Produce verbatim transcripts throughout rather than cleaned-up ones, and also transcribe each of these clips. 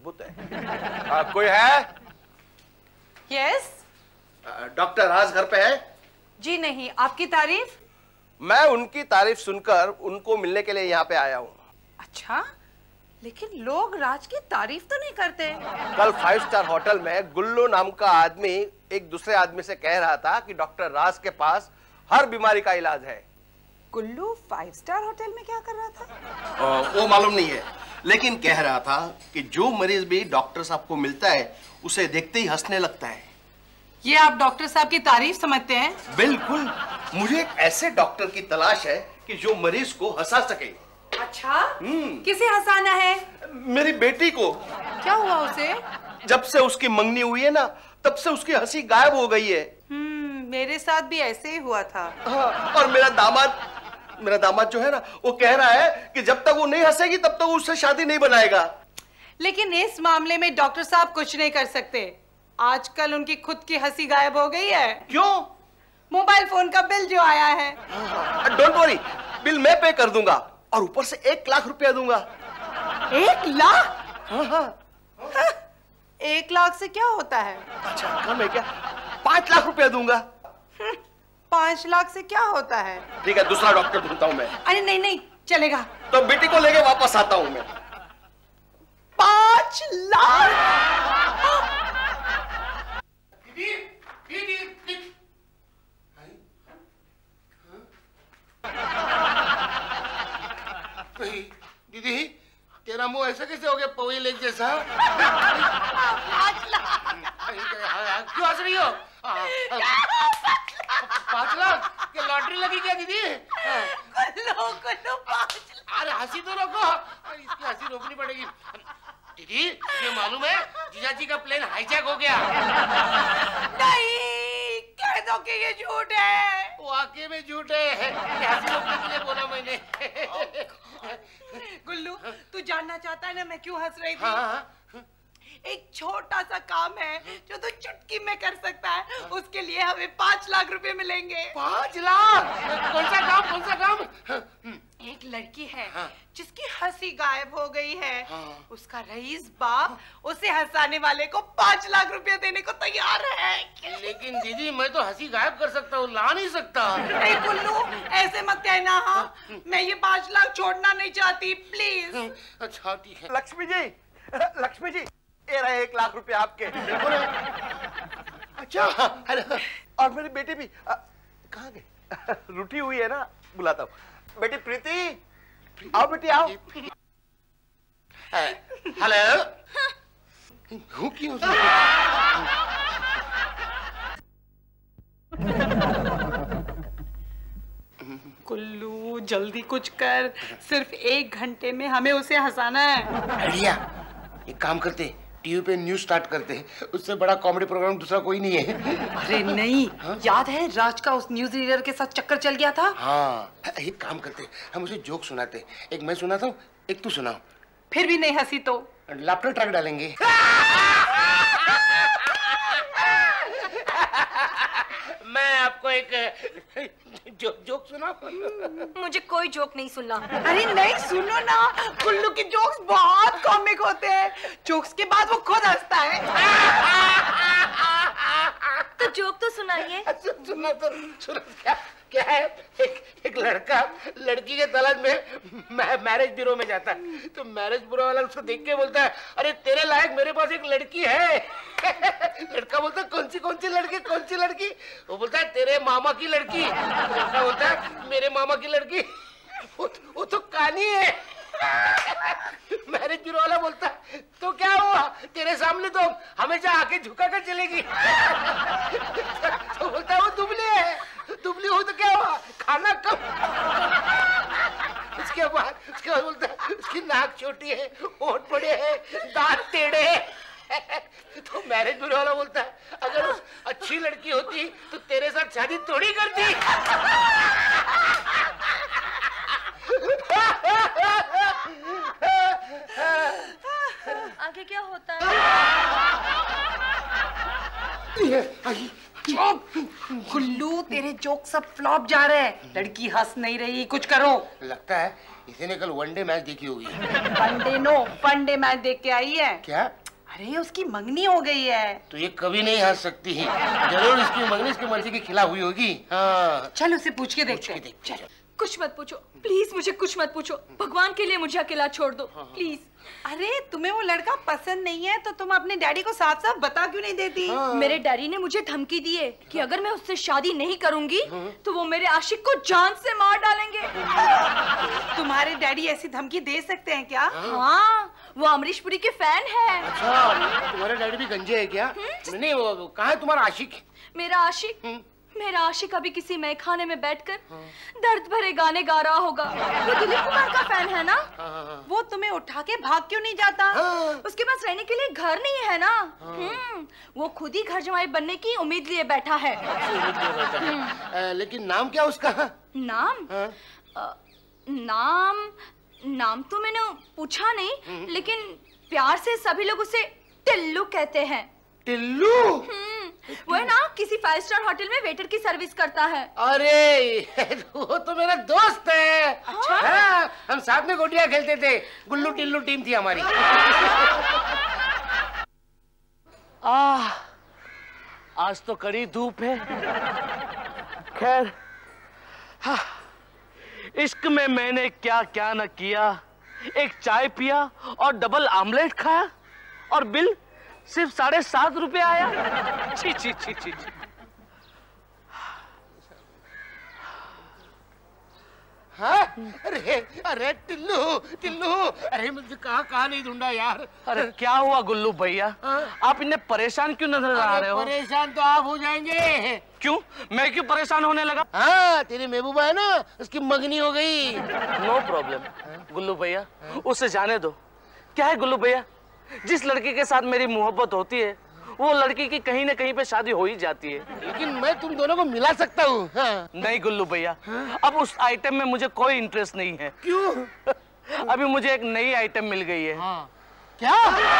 अद्भुत है। आ, कोई है? यस। डॉक्टर राज घर पे है? जी नहीं, आपकी तारीफ? मैं उनकी तारीफ सुनकर उनको मिलने के लिए यहाँ पे आया हूँ। अच्छा, लेकिन लोग राज की तारीफ तो नहीं करते। कल फाइव स्टार होटल में गुल्लू नाम का आदमी एक दूसरे आदमी से कह रहा था कि डॉक्टर राज के पास हर बीमारी का इलाज है। गुल्लू फाइव स्टार होटल में क्या कर रहा था? आ, वो मालूम नहीं है, लेकिन कह रहा था कि जो मरीज भी डॉक्टर साहब को मिलता है उसे देखते ही हंसने लगता है। ये आप डॉक्टर साहब की तारीफ समझते हैं? बिल्कुल, मुझे एक ऐसे डॉक्टर की तलाश है कि जो मरीज को हंसा सके। अच्छा, किसे हंसाना है? मेरी बेटी को। क्या हुआ उसे? जब से उसकी मंगनी हुई है ना, तब से उसकी हंसी गायब हो गई है। हम्म, मेरे साथ भी ऐसे ही हुआ था। हाँ, और मेरा दामाद मेरा दामाद जो है ना, वो कह रहा है कि जब तक वो नहीं हंसेगी तब तक उससे शादी नहीं बनाएगा। लेकिन इस मामले में डॉक्टर साहब कुछ नहीं कर सकते। आजकल उनकी खुद की हंसी गायब हो गई है। क्यों? मोबाइल फोन का बिल जो आया है। डोंट वरी, बिल मैं पे कर दूंगा और ऊपर से एक लाख रुपया दूंगा। एक लाख? हाँ हाँ। हाँ, एक लाख से क्या होता है? अच्छा, कम है क्या? पांच लाख रुपया दूंगा। पांच लाख से क्या होता है? ठीक है, दूसरा डॉक्टर ढूंढता हूँ मैं। अरे नहीं नहीं, चलेगा। तो बेटी को लेके वापस आता हूँ मैं। पांच लाख? दीदी, दीदी, दीदी। दीदी, तेरा मुंह ऐसा कैसे हो गया, पवई लेक जैसा? पांच लाख? क्यों हंस रही हो? पांच लाख? क्या लॉटरी लगी क्या दीदी? कुल्लू, कुल्लू, पांच लाख। अरे हंसी तो रोको, इसकी हंसी रोकनी पड़ेगी। दीदी, ये मालूम है जीजाजी का प्लेन हाईजैक हो गया। नहीं, कह दो कि ये झूठ है। वाकई में झूठ है, हंसी रोकने के लिए बोला मैंने। गुल्लू, तू जानना चाहता है ना मैं क्यों हंस रही थी? हाँ, हाँ। एक छोटा सा काम है जो तू चुटकी में कर सकता है, उसके लिए हमें पांच लाख रुपए मिलेंगे। पांच लाख? कौन सा काम? कौन सा काम? एक लड़की है हाँ। जिसकी हंसी गायब हो गई है। हाँ। उसका रईस बाप उसे हंसाने वाले को पांच लाख रुपए देने को तैयार है। लेकिन दीदी, मैं तो हंसी गायब कर सकता हूँ, ला नहीं सकता। नहीं गुल्लू, ऐसे मत कहना। हाँ, मैं ये पांच लाख छोड़ना नहीं चाहती, प्लीज। अच्छा ठीक है। लक्ष्मी जी, लक्ष्मी जी, ये रहे एक लाख रुपए आपके। अच्छा, अरे और मेरी बेटी भी कहाँ गई? रूठी हुई है ना, बुलाता हूँ। बेटी प्रीति, आओ बेटी आओ। हेलो। हूँ क्यों? कुल्लू, जल्दी कुछ कर, सिर्फ एक घंटे में हमें उसे हंसाना है। आइडिया, एक काम करते, टीवी पे न्यूज स्टार्ट करते हैं, उससे बड़ा कॉमेडी प्रोग्राम दूसरा कोई नहीं है। अरे नहीं, हाँ? याद है राज का उस न्यूज रीडर के साथ चक्कर चल गया था? हाँ, एक काम करते, हम उसे जोक सुनाते, एक मैं सुनाता हूँ, एक तू सुनाओ। फिर भी नहीं हंसी तो लाफ्टर ट्रैक डालेंगे। मैं आपको एक जो, जोक सुनाऊं? मुझे कोई जोक नहीं सुनना। अरे नहीं, सुनो ना, कुल्लू की जोक्स बहुत कॉमिक होते हैं। जोक्स के बाद वो खुद हंसता है। तो जोक तो सुनाइए। सुना तो सुनो, क्या क्या है, एक एक लड़का लड़की के तलाश में मैरिज ब्यूरो में जाता है, तो मैरिज ब्यूरो वाला उसको देख के बोलता है, अरे तेरे लायक मेरे पास एक लड़की है। लड़का बोलता है, कौन सी कौन सी लड़की कौन सी लड़की? वो बोलता है, तेरे मामा की लड़की। लड़का बोलता है, मेरे मामा की लड़की वो, वो तो कानी है। मैरिज ब्यूरो वाला बोलता है, तो क्या हुआ, तेरे सामने तो हमेशा आके झुका कर चलेगी। तो बोलता है, वो दुबली है। दुबली हो तो क्या हुआ, खाना कम। उसके बाद उसके बाद बोलता है, उसकी नाक छोटी है, होंठ बड़े हैं, दांत टेढ़े हैं। तो मैरिज ब्यूरो वाला बोलता है, अगर उस अच्छी लड़की होती तो तेरे साथ शादी थोड़ी करती। आगे क्या होता है? ये, आई, गुल्लू, तेरे जोक सब फ्लॉप जा रहे हैं। लड़की हंस नहीं रही, कुछ करो। लगता है इसी ने कल वनडे मैच देखी होगी। वनडे नो, फनडे मैच देख के आई है। क्या? अरे उसकी मंगनी हो गई है। तो ये कभी नहीं हंस सकती है, जरूर इसकी मंगनी इसकी मर्जी के खिलाफ हुई होगी। हाँ चल उसे पूछ के देखते हैं। देख, चल। कुछ मत पूछो प्लीज, मुझे कुछ मत पूछो। भगवान के लिए मुझे अकेला छोड़ दो प्लीज। अरे तुम्हें वो लड़का पसंद नहीं है तो तुम अपने डैडी को साफ साफ बता क्यों नहीं देती? हाँ। मेरे डैडी ने मुझे धमकी दी है कि अगर मैं उससे शादी नहीं करूंगी तो वो मेरे आशिक को जान से मार डालेंगे। तुम्हारे डैडी ऐसी धमकी दे सकते हैं क्या? हाँ, वो अमरीश पुरी के फैन है। अच्छा, तुम्हारे डैडी भी गंजे है क्या? नहीं, वो कहाँ है तुम्हारा आशिक? मेरा आशिक मेरा आशिक अभी किसी मैं खाने में बैठकर दर्द भरे गाने गा रहा होगा। वो दिलीप कुमार का फैन है ना। वो तुम्हें उठा के भाग क्यों नहीं जाता? उसके पास रहने के लिए घर नहीं है ना। हम्म, वो खुद ही घर जमाई बनने की उम्मीद लिए बैठा है। आ, लेकिन नाम क्या उसका? नाम आ, नाम नाम तो मैंने पूछा नहीं, लेकिन प्यार से सभी लोग उसे टिल्लू कहते हैं। टिल्लू? वो है ना, किसी फाइव स्टार होटल में वेटर की सर्विस करता है। अरे वो तो मेरा दोस्त है। अच्छा? हाँ, हम साथ में गोटियां खेलते थे। गुल्लू टिल्लू टीम थी हमारी। आह, आज तो कड़ी धूप है। खैर, हाँ, इश्क में मैंने क्या क्या न किया। एक चाय पिया और डबल आमलेट खाया और बिल सिर्फ साढ़े सात रुपए आया। छी छी छी छी छी। हाँ? अरे अरे टिल्लू टिल्लू, अरे मुझे कहाँ कहाँ नहीं ढूंढा यार। अरे क्या हुआ गुल्लू भैया, आप इन्हें परेशान क्यों नजर आ रहे हो? परेशान तो आप हो जाएंगे। क्यों, मैं क्यों परेशान होने लगा? हाँ, तेरी महबूबा है ना, उसकी मंगनी हो गई। नो प्रॉब्लम गुल्लू भैया, उसे जाने दो। क्या है गुल्लू भैया, जिस लड़की के साथ मेरी मोहब्बत होती है वो लड़की की कहीं ना कहीं पे शादी हो ही जाती है। लेकिन मैं तुम दोनों को मिला सकता हूँ। हाँ। नहीं गुल्लू भैया, अब उस आइटम में मुझे कोई इंटरेस्ट नहीं है। क्यों? अभी मुझे एक नई आइटम मिल गई है। हाँ। क्या?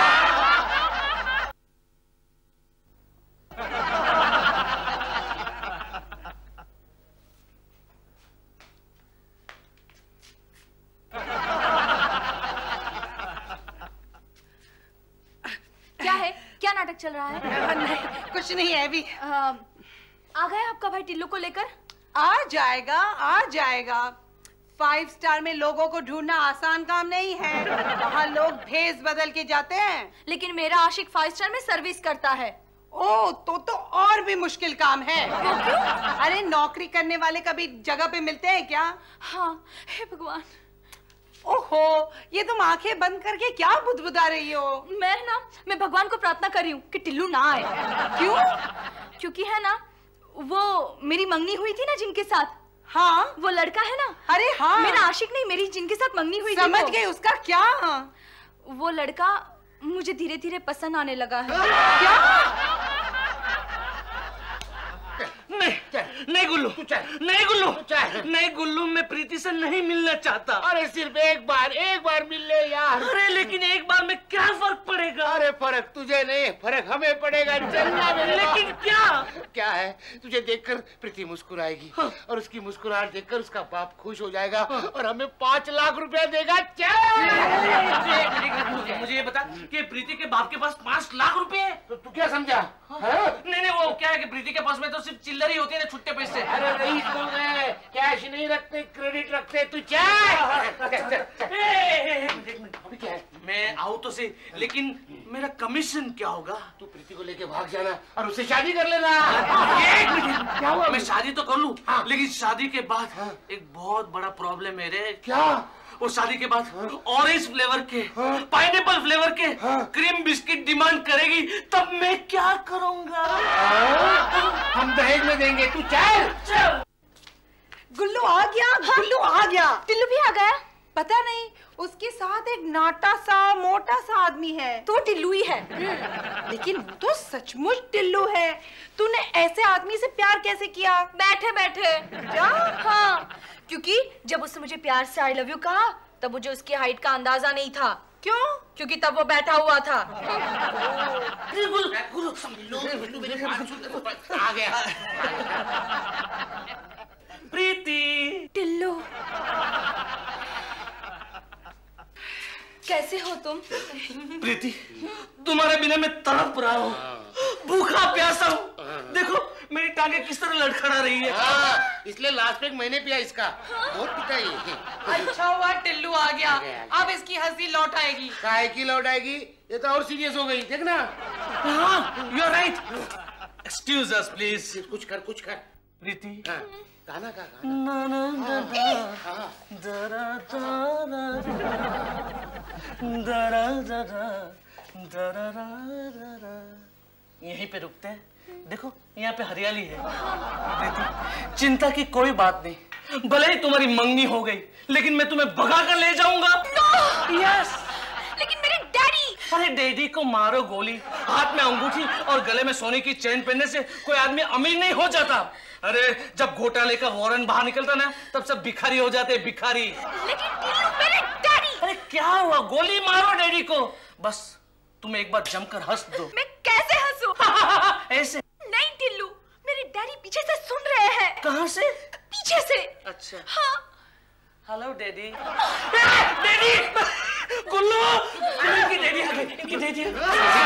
क्या है, क्या नाटक चल रहा है? नहीं, कुछ नहीं है अभी। आ, आ गया आपका भाई टिल्लू को लेकर? आ जाएगा आ जाएगा। फाइव स्टार में लोगों को ढूंढना आसान काम नहीं है। वहाँ लोग भेस बदल के जाते हैं। लेकिन मेरा आशिक फाइव स्टार में सर्विस करता है। ओ तो तो और भी मुश्किल काम है। वो क्यों? अरे नौकरी करने वाले कभी जगह पे मिलते हैं क्या? हाँ, हे भगवान। ओहो, ये तुम आंखें बंद करके क्या बुदबुदा रही हो? मैं ना मैं भगवान को प्रार्थना कर रही हूँ कि टिल्लू ना आए। क्यों? क्योंकि है ना, वो मेरी मंगनी हुई थी ना जिनके साथ। हाँ, वो लड़का है ना। अरे हाँ, मेरा आशिक नहीं, मेरी जिनके साथ मंगनी हुई थी। समझ गई, उसका क्या? वो लड़का मुझे धीरे धीरे पसंद आने लगा है। क्या? नहीं नहीं गुल्लू, नहीं गुल्लू, नहीं गुल्लू, मैं प्रीति से नहीं मिलना चाहता। अरे सिर्फ एक बार एक बार मिल ले यार। अरे लेकिन एक बार में क्या फर्क पड़ेगा? अरे फर्क तुझे नहीं, फर्क हमें पड़ेगा। चलना मेरे। लेकिन क्या? क्या है, तुझे देखकर प्रीति मुस्कुराएगी। हाँ। और उसकी मुस्कुराहट देखकर उसका बाप खुश हो जाएगा। हाँ। और हमें पाँच लाख रुपया देगा। चल। मुझे ये बता कि प्रीति के बाप के पास पाँच लाख रुपए है। तो तू क्या समझा? नहीं नहीं, वो क्या है कि प्रीति के पास में तो सिर्फ चिल्लर ही होती है, छुट्टे पैसे। अरे रईस लोग हैं, कैश नहीं रखते, क्रेडिट रखते। तू क्या? अभी क्या है? मैं आऊँ तो सही, लेकिन मेरा कमीशन क्या होगा? तू प्रीति को लेके भाग जाना और उससे शादी कर लेना। एक मिनट, क्या हुआ? मैं शादी तो कर लूँ, लेकिन शादी के बाद एक बहुत बड़ा प्रॉब्लम है रे। क्या? और शादी के बाद ऑरेंज फ्लेवर के, पाइनएप्पल फ्लेवर के क्रीम बिस्किट डिमांड करेगी, तब मैं क्या करूंगा? हम दहेज में देंगे। तू चल। चल। गुल्लू आ गया। हाँ? गुल्लू आ गया। टिल्लू भी आ गया? पता नहीं, उसके साथ एक नाटा सा मोटा सा आदमी है। तो टिल्लू ही है। लेकिन वो तो सचमुच टिल्लू है। तूने ऐसे आदमी से प्यार कैसे किया? बैठे बैठे। क्या? हाँ, क्योंकि जब उसने मुझे प्यार से आई लव यू कहा तब मुझे उसकी हाइट का अंदाजा नहीं था। क्यों? क्योंकि तब वो बैठा हुआ था। गुल्लू, गुल्लू, गुल्लू मेरे बात सुन, आ गया। प्रीति। टिल्लू, कैसे हो तुम? प्रीति, तुम्हारे बिना मैं तड़प रहा हूँ, भूखा प्यासा हूँ। देखो मेरी टांगे किस तरह लड़खड़ा रही है। हाँ, इसलिए लास्ट में एक महीने पिया इसका, बहुत पिता ये। अच्छा हुआ टिल्लू आ गया, अब इसकी हंसी लौट आएगी। काहे की लौट आएगी? ये तो और सीरियस हो गई, देखना। हाँ, you are right. Excuse us please. कुछ कर, कुछ कर। प्रीति, हाँ, गाना का गाना। यहीं पे रुकते हैं। देखो यहाँ पे हरियाली है। प्रीति, चिंता की कोई बात नहीं, भले ही तुम्हारी मंगनी हो गई लेकिन मैं तुम्हें भगा कर ले जाऊंगा। no! यस। लेकिन मेरे डैडी। अरे डैडी को मारो गोली, हाथ में अंगूठी और गले में सोने की चेन पहनने से कोई आदमी अमीर नहीं हो जाता। अरे जब घोटाले का वारंट बाहर निकलता ना तब सब भिखारी हो जाते, भिखारी। लेकिन टिल्लू मेरे डैडी। अरे क्या हुआ, गोली मारो डैडी को, बस तुम एक बार जमकर हंस दो। मैं कैसे हंसूं? ऐसे नहीं टिल्लू, मेरे डैडी पीछे से सुन रहे हैं। कहाँ से? पीछे से। अच्छा। हाँ। Hello daddy. डैडी, गुल्लू, इनकी डैडी आ गई, इनकी डैडी आ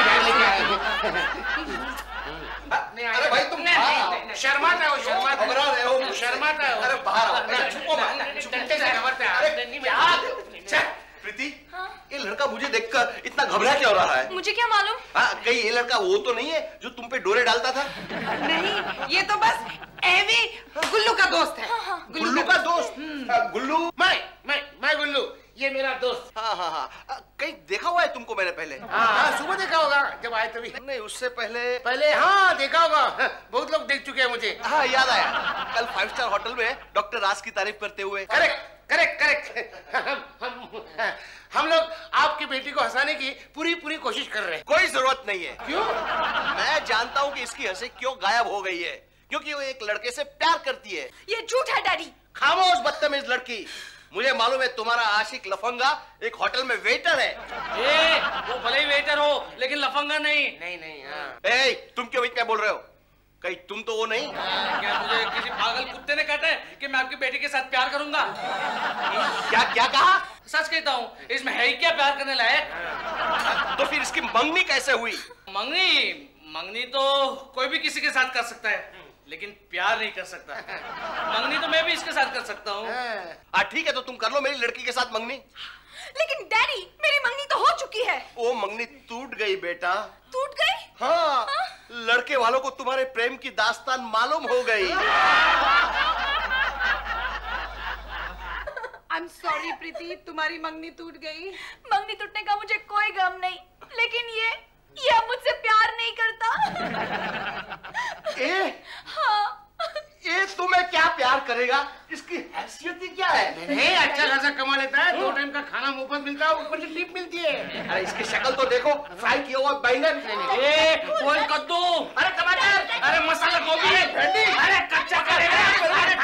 गई। अरे भाई तुम शर्माता हो, शर्माता घबरा रहे हो, शर्माता हो। अरे बाहर आओ, छुपो मत। डंडे से घबरते हैं। अरे क्या? प्रीति, ये लड़का मुझे देखकर इतना घबरा क्यों रहा है? मुझे क्या मालूम? हाँ, कहीं ये लड़का वो तो नहीं है जो तुम पे डोरे डालता था? नहीं, ये तो बस एवी गुल्लू का दोस्त है। गुल्लू का दोस्त? गुल्लू? मैं मैं मैं गुल्लू, ये मेरा दोस्त। हाँ हाँ हाँ, कहीं देखा हुआ है तुमको मैंने पहले? हाँ हाँ, सुबह देखा होगा जब आए तभी। नहीं, उससे पहले। पहले हाँ देखा होगा, बहुत लोग देख चुके हैं मुझे। हाँ याद आया, कल फाइव स्टार होटल में डॉक्टर राज की तारीफ करते हुए। Correct correct correct. हम हम हम लोग आपकी बेटी को हंसाने की पूरी पूरी कोशिश कर रहे हैं। कोई जरूरत नहीं है। क्यों? मैं जानता हूँ कि इसकी हंसी क्यों गायब हो गई है, क्योंकि वो एक लड़के से प्यार करती है। ये झूठ है डैडी। खामोश बदतमीज लड़की, मुझे मालूम है तुम्हारा आशिक लफंगा एक होटल में वेटर है। ए, वो भले ही वेटर हो लेकिन लफंगा नहीं। नहीं नहीं। हाँ। ए, तुम क्यों बीच में बोल रहे हो? कहीं तुम तो वो नहीं? क्या मुझे किसी पागल कुत्ते ने कहता है कि मैं आपकी बेटी के साथ प्यार करूंगा? क्या क्या कहा? सच कहता हूँ, इसमें है ही क्या प्यार करने लायक? तो फिर इसकी मंगनी कैसे हुई? मंगनी मंगनी तो कोई भी किसी के साथ कर सकता है लेकिन प्यार नहीं कर सकता। मंगनी तो मैं भी इसके साथ कर सकता हूँ। हाँ ठीक है, तो तुम कर लो मेरी लड़की के साथ मंगनी। लेकिन डैडी, मेरी मंगनी तो हो चुकी है। वो मंगनी टूट गई बेटा। टूट गई? हाँ, लड़के वालों को तुम्हारे प्रेम की दास्तान मालूम हो गई। आई एम सॉरी प्रीति, तुम्हारी मंगनी टूट गई। मंगनी टूटने का मुझे कोई गम नहीं, लेकिन ये ये अब मुझसे प्यार नहीं करता। ए? हाँ। ये तुम्हें क्या प्यार करेगा? इसकी हैसियत ही क्या है? नहीं, अच्छा खासा कमा लेता है, दो टाइम का खाना मुफ्त मिलता है, ऊपर से टिप मिलती है। अरे इसकी शक्ल तो देखो, फ्राई किया हुआ बैंगन। ए, कोई कद्दू, अरे टमाटर, अरे मसाला गोभी, भिंडी, अरे कच्चा करेला, अरे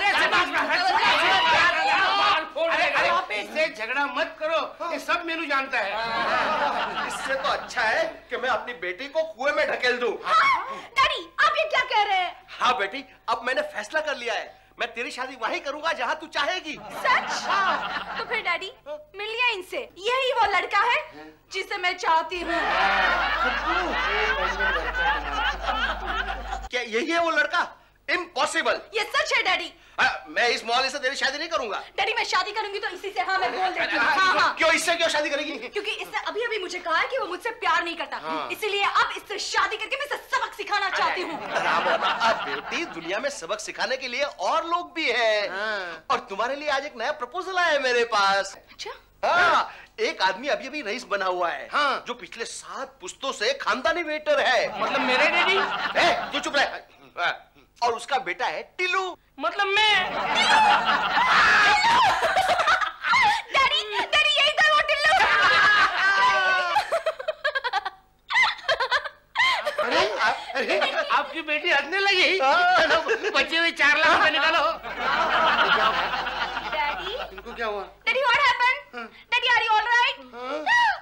इससे झगड़ा मत करो, ये सब मेनू जानता है। इससे तो अच्छा है कि मैं अपनी बेटी को कुएं में ढकेल दूं। डैडी, आप ये क्या कह रहे हैं? हाँ बेटी, अब मैंने फैसला कर लिया है, मैं तेरी शादी वहीं करूंगा जहां तू चाहेगी। सच? तो फिर डैडी, मिलिए इनसे, यही वो लड़का है जिसे मैं चाहती हूँ। क्या यही है वो लड़का? इम्पॉसिबल। ये सच है डैडी। आ, मैं इस मौली से तेरी शादी नहीं करूंगा। डैडी, मैं शादी करूंगी तो इसी से हाँ मैं बोल देती हूँ। हाँ हाँ। क्यों, इससे क्यों शादी करेगी? क्योंकि इसने अभी अभी मुझे कहा है कि वो मुझसे प्यार नहीं करता, हाँ। इसीलिए अब इससे शादी करके मैं इसे सबक सिखाना चाहती हूँ। बेटी, दुनिया में सबक सिखाने के लिए और लोग भी हैं। हाँ। और तुम्हारे लिए आज एक नया प्रपोजल आया है मेरे पास। अच्छा? हाँ, एक आदमी अभी अभी रईस बना हुआ है, हाँ। जो पिछले सात पुश्तों से खानदानी वेटर है। मतलब मेरे डैडी? ए, तू चुप रह। और उसका बेटा है टिल्लू, मतलब मैं। डैडी, डैडी यही था वो टिल्लू। अरे, अरे आपकी बेटी हंसने लगी। बचे हुए चार लाख रुपए निकालो। डैडी, इनको क्या हुआ? Daddy, what happened? Daddy, are you all right?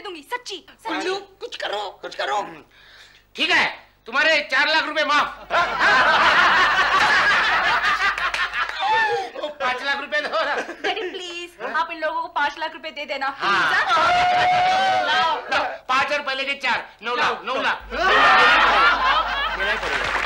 दूंगी, सच्ची कुल्लू कुछ करो कुछ करो। ठीक है, तुम्हारे चार लाख रुपए माफ। पाँच लाख रुपए दो। डैडी प्लीज आप इन लोगों को पाँच लाख रुपए दे देना। हाँ। लाओ, लाओ, पाँच और पहले के चार, नौ लाख, नौ लाख देना ही पड़ेगा।